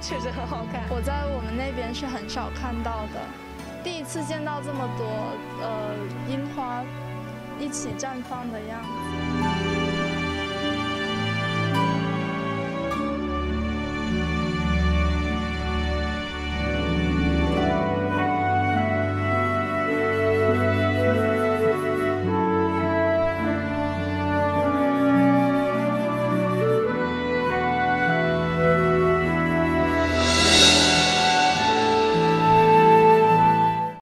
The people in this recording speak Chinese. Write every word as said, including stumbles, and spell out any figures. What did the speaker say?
确实很好看。 我在我们那边是很少看到的，第一次见到这么多呃樱花一起绽放的样子。